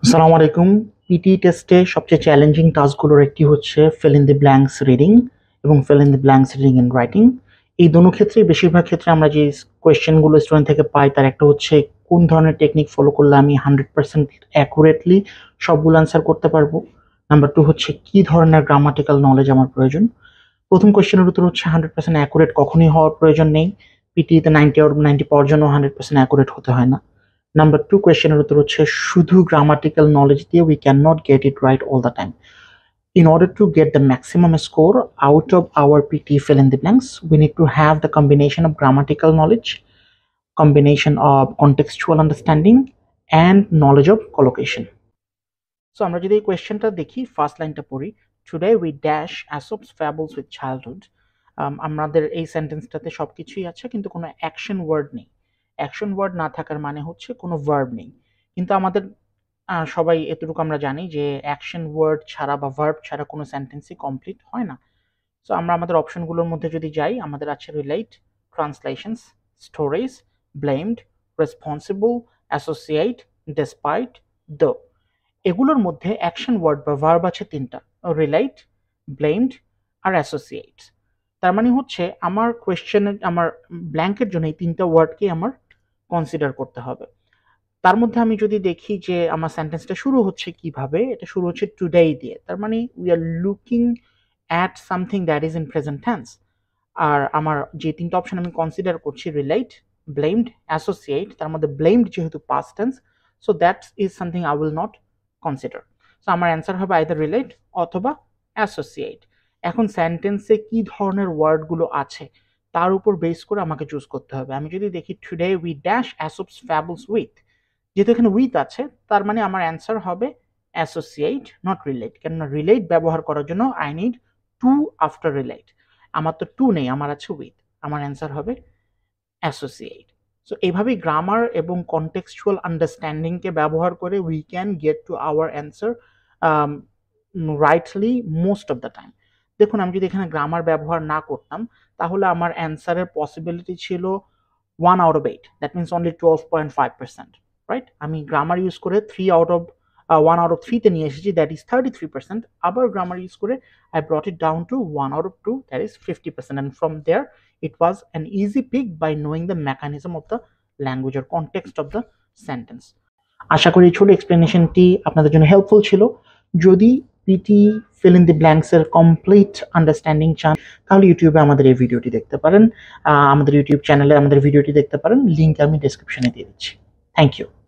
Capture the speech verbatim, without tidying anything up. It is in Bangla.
আসসালামু আলাইকুম। পিটি টেস্টে সবচেয়ে চ্যালেঞ্জিং টাস্কগুলোর একটি হচ্ছে fill in the blanks reading এবং fill in the blanks reading and writing. এই দোনো ক্ষেত্রেই বেশিরভাগ ক্ষেত্রে আমরা যে কোয়েশ্চেনগুলো স্টুডেন্ট থেকে পাই তার একটা হচ্ছে কোন ধরনের টেকনিক ফলো করলে আমি হান্ড্রেড পার্সেন্ট অ্যাকুরেটলি সবগুলো অ্যান্সার করতে পারবো। নাম্বার টু হচ্ছে কি ধরনের গ্রামাটিক্যাল নলেজ আমার প্রয়োজন। প্রথম কোয়েশ্চেনের উত্তর হচ্ছে হান্ড্রেড পার্সেন্ট অ্যাকুরেট কখনই হওয়ার প্রয়োজন নেই। পিটিতে নাইনটি আর নাইনটি পাওয়ার জন্য হান্ড্রেড পার্সেন্ট অ্যাকুরেট হতে হয় না। নাম্বার টু কোয়েশ্চেনের উত্তর হচ্ছে শুধু গ্রামাটিক্যাল নলেজ দিয়ে we can not get it right all the time. In order to get the maximum score out of our P T fill in the blanks, we need to have the combination of grammatical knowledge, combination of contextual understanding, and knowledge of collocation. So আমরা যদি এই কোয়েশ্চেনটা দেখি, ফার্স্ট লাইনটা পড়ি, today we dash Aesop's fables with childhood. আমাদের এই সেন্টেন্সটাতে সবকিছুই আছে কিন্তু কোনো অ্যাকশন ওয়ার্ড নেই। অ্যাকশন ওয়ার্ড না থাকার মানে হচ্ছে কোনো ভার্ব নেই। কিন্তু আমাদের সবাই এতটুকু আমরা জানি যে অ্যাকশন ওয়ার্ড ছাড়া বা ভার্ব ছাড়া কোনো সেন্টেন্সই কমপ্লিট হয় না। সো আমরা আমাদের অপশনগুলোর মধ্যে যদি যাই, আমাদের আছে relate, translations, stories, blamed, responsible, associate, despite, the. এগুলোর মধ্যে অ্যাকশন ওয়ার্ড বা ভার্ব আছে তিনটা, রিলেট, ব্লেমড আর অ্যাসোসিয়েটস। তার মানে হচ্ছে আমার কোয়েশ্চেনের আমার ব্ল্যাঙ্কের জন্য এই তিনটা ওয়ার্ডকে আমার কনসিডার করতে হবে। তার মধ্যে আমি যদি দেখি যে আমার সেন্টেন্সটা শুরু হচ্ছে কিভাবে, এটা শুরু হচ্ছে টুডে দিয়ে, তার মানে we are looking at something that is in present tense. আর আমার যে তিনটা অপশন আমি কনসিডার করছি, রিলেট, ব্লেমড, অ্যাসোসিয়েট, তার মধ্যে ব্লেমড যেহেতু past tense, so that is something I will not consider. So আমার অ্যান্সার হবে আইদার রিলেট অথবা অ্যাসোসিয়েট। এখন সেন্টেন্সে কি ধরনের ওয়ার্ডগুলো আছে তার উপর বেস করে আমাকে চুজ করতে হবে। আমি যদি দেখি today we dash Aesop's fables with, যেহেতু এখানে উইথ আছে তার মানে আমার অ্যান্সার হবে অ্যাসোসিয়েট, নট রিলেট। কেননা রিলেট ব্যবহার করার জন্য I need to after relate. আমার তো টু নেই, আমার আছে উইথ। আমার অ্যান্সার হবে অ্যাসোসিয়েট। সো এইভাবেই গ্রামার এবং কনটেক্সচুয়াল আন্ডারস্ট্যান্ডিংকে ব্যবহার করে we can get to our answer rightly most of the time. দেখুন, আমি যদি এখানে গ্রামার ব্যবহার না করতাম তাহলে আমার অ্যান্সারের পসিবিলিটি ছিল one out of eight, that means only twelve point five percent, right? আমি গ্রামার ইউজ করে three out of one out of থ্রিতে নিয়ে এসেছি, that is thirty three percent. আবার গ্রামার ইউজ করে I brought it down to one out of two, that is fifty percent. And from there it was an easy pick by knowing the mechanism of the language or context of the sentence. আশা করি ছোট এক্সপ্লেনেশনটি আপনাদের জন্য হেল্পফুল ছিল। যদি PT fill in the blanks এর কমপ্লিট আন্ডারস্ট্যান্ডিং চান তাহলে ইউটিউবে আমাদের এই ভিডিওটি দেখতে পারেন, আমাদের ইউটিউব চ্যানেলে আমাদের ভিডিওটি দেখতে পারেন, লিঙ্ক আমি ডেসক্রিপশনে দিয়ে দিচ্ছি। Thank you.